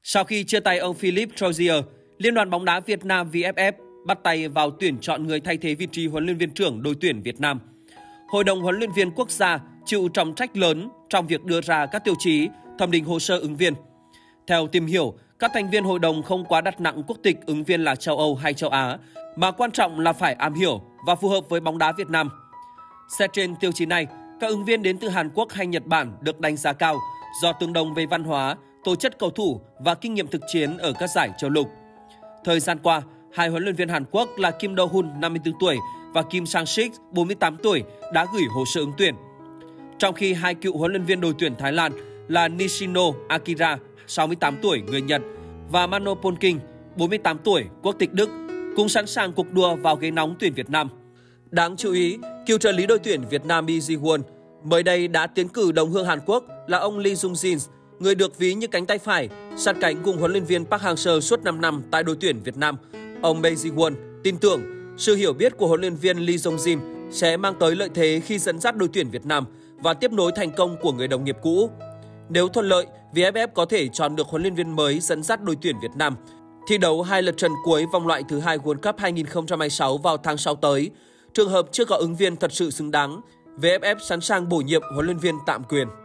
Sau khi chia tay ông Philippe Trouzier, Liên đoàn bóng đá Việt Nam VFF bắt tay vào tuyển chọn người thay thế vị trí huấn luyện viên trưởng đội tuyển Việt Nam. Hội đồng huấn luyện viên quốc gia chịu trọng trách lớn trong việc đưa ra các tiêu chí, thẩm định hồ sơ ứng viên. Theo tìm hiểu, các thành viên hội đồng không quá đặt nặng quốc tịch ứng viên là châu Âu hay châu Á, mà quan trọng là phải am hiểu và phù hợp với bóng đá Việt Nam. Xét trên tiêu chí này, các ứng viên đến từ Hàn Quốc hay Nhật Bản được đánh giá cao do tương đồng về văn hóa, tố chất cầu thủ và kinh nghiệm thực chiến ở các giải châu lục. Thời gian qua, hai huấn luyện viên Hàn Quốc là Kim Do-hun 54 tuổi và Kim Sang-sik 48 tuổi đã gửi hồ sơ ứng tuyển. Trong khi hai cựu huấn luyện viên đội tuyển Thái Lan là Nishino Akira 68 tuổi người Nhật và Mano Polking 48 tuổi quốc tịch Đức cũng sẵn sàng cuộc đua vào ghế nóng tuyển Việt Nam. Đáng chú ý, cựu trợ lý đội tuyển Việt Nam Lee Ji-won mới đây đã tiến cử đồng hương Hàn Quốc là ông Lee Jung-jin, người được ví như cánh tay phải, sát cánh cùng huấn luyện viên Park Hang-seo suốt 5 năm tại đội tuyển Việt Nam. Ông Lee Ji-won tin tưởng sự hiểu biết của huấn luyện viên Lee Jung-jin sẽ mang tới lợi thế khi dẫn dắt đội tuyển Việt Nam và tiếp nối thành công của người đồng nghiệp cũ. Nếu thuận lợi, VFF có thể chọn được huấn luyện viên mới dẫn dắt đội tuyển Việt Nam thi đấu 2 lượt trận cuối vòng loại thứ 2 World Cup 2026 vào tháng 6 tới. Trường hợp chưa có ứng viên thật sự xứng đáng, VFF sẵn sàng bổ nhiệm huấn luyện viên tạm quyền.